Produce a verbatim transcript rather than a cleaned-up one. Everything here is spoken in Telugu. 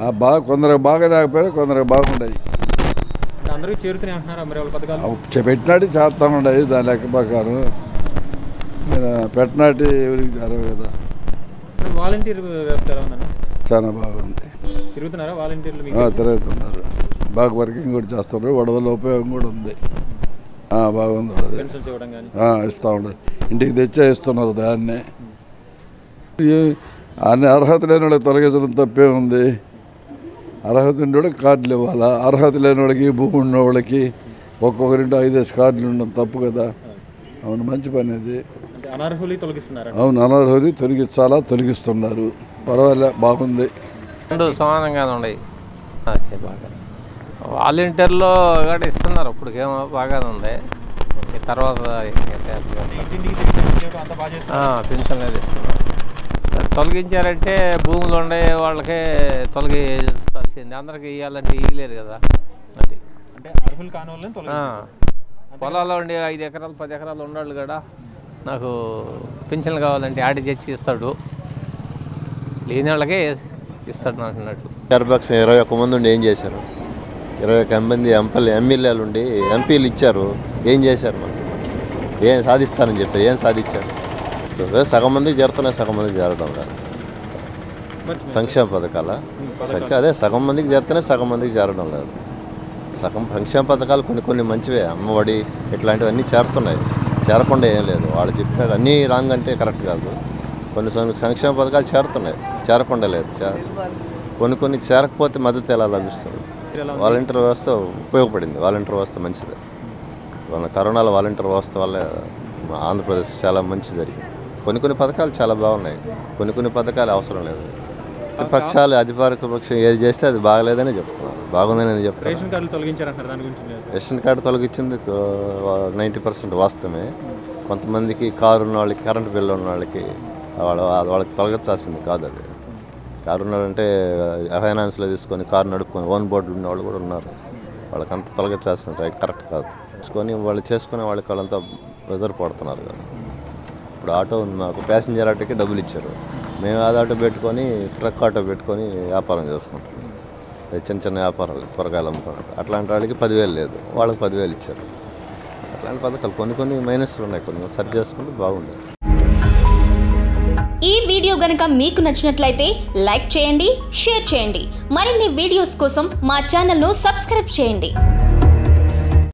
బాగా కొందరికి బాగా లేకపోయినా కొందరికి బాగుండేది. అందరూ చేరుతూనే అంటున్నారు మరి వాళ్ళ పథకాలు పెట్టినట్టు చేస్తా ఉండేది దాని లెక్క ప్రకారం. పెట్టినట్టు ఎవరికి జరగదు కదా. వాలంటీర్ వ్యవస్థ ఎలా ఉందన్న? చాలా బాగుంది. తిరుగుతున్నారా వాలంటీర్లు? తిరుగుతున్నారు. బాగా వర్కింగ్ కూడా చేస్తున్నారు. వడవల ఉపయోగం కూడా ఉంది. బాగుంది. ఇస్తూ ఉండదు. ఇంటికి తెచ్చే ఇస్తున్నారు దాన్నే. అన్ని అర్హత లేని వాళ్ళకి తొలగించడం తప్పే ఉంది. అర్హత ఉండే వాళ్ళకి కార్డులు ఇవ్వాలా. అర్హత లేని వాళ్ళకి భూమి ఉన్న వాళ్ళకి ఒక్కొక్కరింటి ఐదేసి కార్డులు ఉండడం తప్పు కదా. అవును, మంచి పని అది. అవును, అనర్హులు తొలగించాలా, తొలగిస్తున్నారు. పర్వాలే, బాగుంది. రెండు సమానంగానే ఉన్నాయి. బాగా వాలంటీర్లో కూడా ఇస్తున్నారు. ఇప్పటికేమో బాగానే ఉంది. తర్వాత పెన్షన్ లేదు ఇస్తున్నారు. తొలగించారంటే భూములు ఉండే వాళ్ళకే తొలగించాల్సింది, అందరికి ఇవ్వాలంటే ఇవ్వలేరు కదా. అది పొలాల్లో ఉండి ఐదు ఎకరాలు పది ఎకరాలు ఉండాలి కదా. నాకు పెన్షన్లు కావాలంటే ఆడి తెచ్చి ఇస్తాడు, లేని వాళ్ళకే ఇస్తాడు అంటున్నట్టు. గర్భక్ష ఇరవై ఒక్క మంది ఉండి ఏం చేశారు? ఇరవై ఒక్క మంది ఎంపీలు ఎమ్మెల్యేలు ఉండి ఎంపీలు ఇచ్చారు, ఏం చేశారు? మనకు ఏం సాధిస్తారని చెప్పారు, ఏం సాధించారు? సగం మందికి చేరుతున్నాయి, సగం మందికి చేరడం లేదు. సంక్షేమ పథకాల అదే సగం మందికి చేరుతున్నాయి, సగం మందికి చేరడం లేదు. సగం సంక్షేమ పథకాలు కొన్ని కొన్ని మంచివే, అమ్మఒడి ఇట్లాంటివన్నీ చేరుతున్నాయి. చేరకుండా ఏం లేదు. వాళ్ళు చెప్పినట్టు అన్నీ రాంగ్ అంటే కరెక్ట్ కాదు. కొన్ని సంక్షేమ పథకాలు చేరుతున్నాయి, చేరకుండా లేదు. కొన్ని కొన్ని చేరకపోతే మద్దతు ఎలా లభిస్తుంది? వాలంటీర్ వ్యవస్థ ఉపయోగపడింది. వాలంటీర్ వ్యవస్థ మంచిది. మన కరోనాలో వాలంటీర్ వ్యవస్థ వల్ల ఆంధ్రప్రదేశ్ చాలా మంచి జరిగింది. కొన్ని కొన్ని పథకాలు చాలా బాగున్నాయి, కొన్ని కొన్ని పథకాలు అవసరం లేదు. ప్రతిపక్షాలు అధికారిక పక్షం ఏది చేస్తే అది బాగలేదని చెప్తున్నారు, బాగుందని చెప్తారు. రేషన్ కార్డు తొలగించింది నైంటీ పర్సెంట్ వాస్తవమే. కొంతమందికి కారు ఉన్న వాళ్ళకి, కరెంటు బిల్లు ఉన్న వాళ్ళకి వాళ్ళ వాళ్ళకి తొలగించాల్సింది కాదు. అది కారు ఉన్న వాళ్ళంటే ఫైనాన్స్లో తీసుకొని కారు నడుపుకొని ఓన్ బోర్డు ఉన్న వాళ్ళు కూడా ఉన్నారు. వాళ్ళకి అంత తొలగించాల్సింది రైట్ కరెక్ట్ కాదు. తీసుకొని వాళ్ళు చేసుకునే వాళ్ళకి వాళ్ళంతా ప్రెజర్ పడుతున్నారు కదా. ఇప్పుడు ఆటో ఉంది, మాకు ప్యాసింజర్ ఆటోకి డబ్బులు ఇచ్చారు. మేము అది ఆటో పెట్టుకొని ట్రక్ ఆటో పెట్టుకొని వ్యాపారం చేసుకుంటాం. చిన్న చిన్న వ్యాపారాలు, కూరగాయలు అమ్ముకుంటారు. అట్లాంటి వాళ్ళకి పదివేలు లేదు, వాళ్ళకి పదివేలు ఇచ్చారు. అట్లాంటి పథకాలు కొన్ని కొన్ని మైనస్లు ఉన్నాయి, కొన్ని సరి చేసుకుంటే బాగుంది. ఈ వీడియో గనుక మీకు నచ్చినట్లయితే లైక్ చేయండి, షేర్ చేయండి. మరిన్ని వీడియోస్ కోసం మా ఛానల్ను సబ్స్క్రైబ్ చేయండి.